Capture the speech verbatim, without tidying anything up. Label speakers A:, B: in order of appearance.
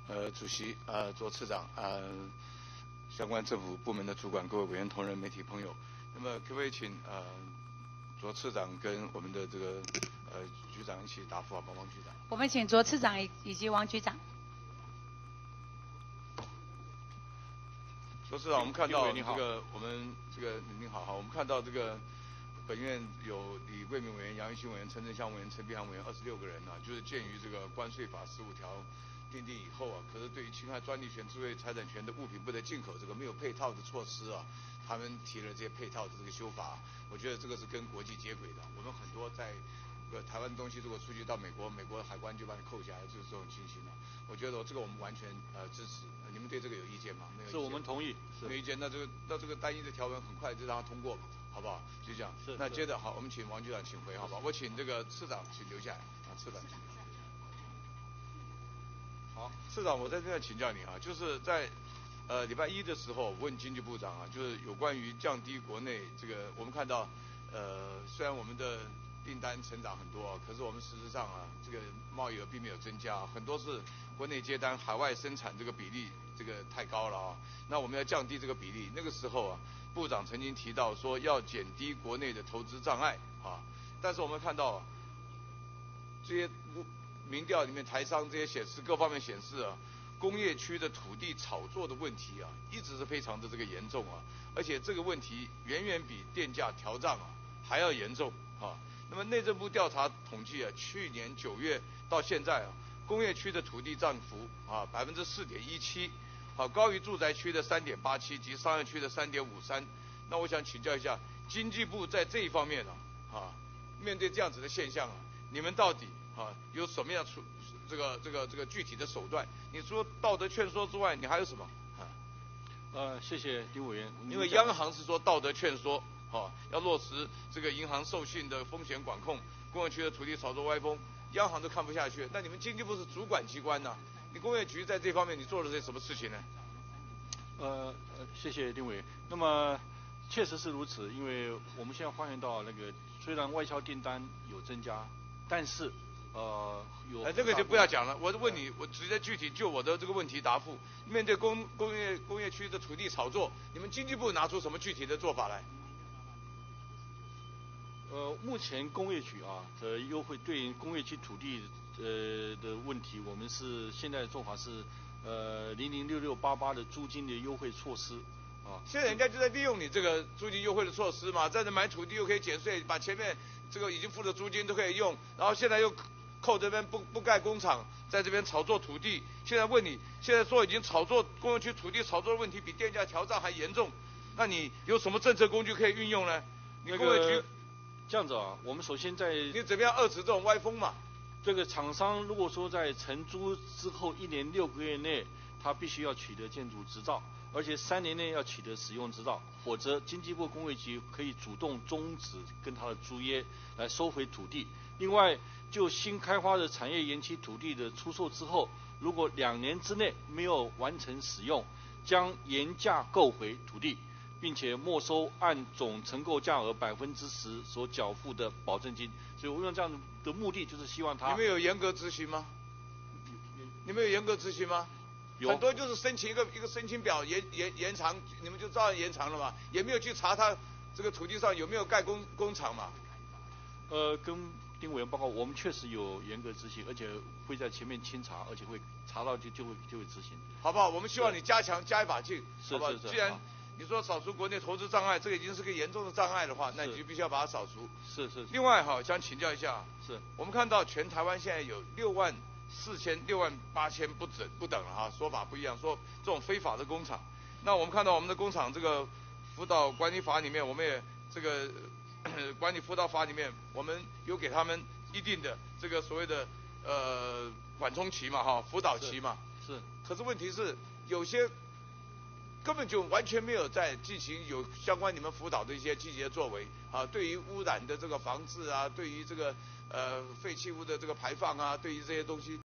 A: 呃主席、呃左次长、呃相关政府部门的主管、各位委员同仁、媒体朋友，那么可不可以请呃左次长跟我们的这个呃局长一起答复好吗？王局长。
B: 我们请左次长以以及王局长。
A: 左次长，我们看到这个我们这个您好好，我们看到这个本院有李贵明委员、杨玉兴委员、陈振香委员、陈碧涵委员二十六个人呢、啊，就是鉴于这个关税法十五条订定以后啊，可是对于侵害专利权、智慧财产权的物品不得进口这个没有配套的措施啊，他们提了这些配套的这个修法，我觉得这个是跟国际接轨的。我们很多在呃台湾东西如果出去到美国，美国海关就把你扣下来，就是这种情形了、啊。我觉得这个我们完全呃支持。你们对这个有意见吗？没有意见。
C: 是我们同意。
A: 没有意见，那这个那这个单一的条文很快就让它通过嘛，好不好？就这样。
C: 是。
A: 那接着好，我们请王局长请回，好不好？我请这个次长请留下来啊，次长。好，次长，我在这边请教你啊，就是在呃礼拜一的时候问经济部长啊，就是有关于降低国内这个，我们看到呃虽然我们的订单成长很多，可是我们事实上啊，这个贸易额并没有增加，很多是国内接单，海外生产这个比例这个太高了啊。那我们要降低这个比例。那个时候啊，部长曾经提到说要减低国内的投资障碍啊，但是我们看到、啊、这些民调里面台商这些显示各方面显示啊，工业区的土地炒作的问题啊，一直是非常的这个严重啊，而且这个问题远远比电价调涨啊还要严重啊。那么内政部调查统计啊，去年九月到现在啊，工业区的土地涨幅啊百分之四点一七，好高于住宅区的三点八七及商业区的三点五三。那我想请教一下，经济部在这一方面呢啊，啊，面对这样子的现象啊，你们到底啊有什么样出这个这个这个具体的手段？你说道德劝说之外，你还有什么？啊，
C: 呃，谢谢丁委员。
A: 因为央行是说道德劝说。好、哦，要落实这个银行授信的风险管控，工业区的土地炒作歪风，央行都看不下去。那你们经济部是主管机关呢、啊？你工业局在这方面你做了些什么事情呢？
C: 呃呃，谢谢丁委员。那么确实是如此，因为我们现在发现到那个虽然外销订单有增加，但是呃有。
A: 哎，这个就不要讲了。我问你，我直接具体就我的这个问题答复。面对工工业工业区的土地炒作，你们经济部拿出什么具体的做法来？
C: 呃，目前工业局啊的优惠对于工业区土地呃的问题，我们是现在的做法是呃零零六六八八的租金的优惠措施啊。
A: 现在人家就在利用你这个租金优惠的措施嘛，在这买土地又可以减税，把前面这个已经付的租金都可以用，然后现在又扣这边不不盖工厂，在这边炒作土地。现在问你，现在说已经炒作工业区土地炒作的问题比电价调涨还严重，那你有什么政策工具可以运用呢？你工业局。
C: 那个这样子啊，我们首先在
A: 你怎么样遏制这种歪风嘛？
C: 这个厂商如果说在承租之后一年六个月内，他必须要取得建筑执照，而且三年内要取得使用执照，否则经济部工业局可以主动终止跟他的租约，来收回土地。另外，就新开发的产业园区土地的出售之后，如果两年之内没有完成使用，将原价购回土地，并且没收按总承购价额百分之十所缴付的保证金。所以我用这样的目的，就是希望他。
A: 你们有严格执行吗？你们有严格执行吗？
C: 有。
A: 很多就是申请一个一个申请表延延延长，你们就照样延长了嘛，也没有去查他这个土地上有没有盖工工厂嘛。
C: 呃，跟丁委员报告，我们确实有严格执行，而且会在前面清查，而且会查到就就会就会执行。
A: 好不好？我们希望你加强加一把劲，
C: 是
A: 好不好？
C: 是是。
A: 既然你说扫除国内投资障碍，这个已经是个严重的障碍的话，那你就必须要把它扫除。
C: 是是。
A: 另外哈，想请教一下，
C: 是
A: 我们看到全台湾现在有六万四千、六万八千不等不等了哈，说法不一样，说这种非法的工厂。那我们看到我们的工厂这个辅导管理法里面，我们也这个管理辅导法里面，我们有给他们一定的这个所谓的呃缓冲期嘛哈，辅导期嘛。
C: 是。是
A: 可是问题是有些。根本就完全没有在进行有相关你们辅导的一些积极的作为啊，对于污染的这个防治啊，对于这个呃废弃物的这个排放啊，对于这些东西。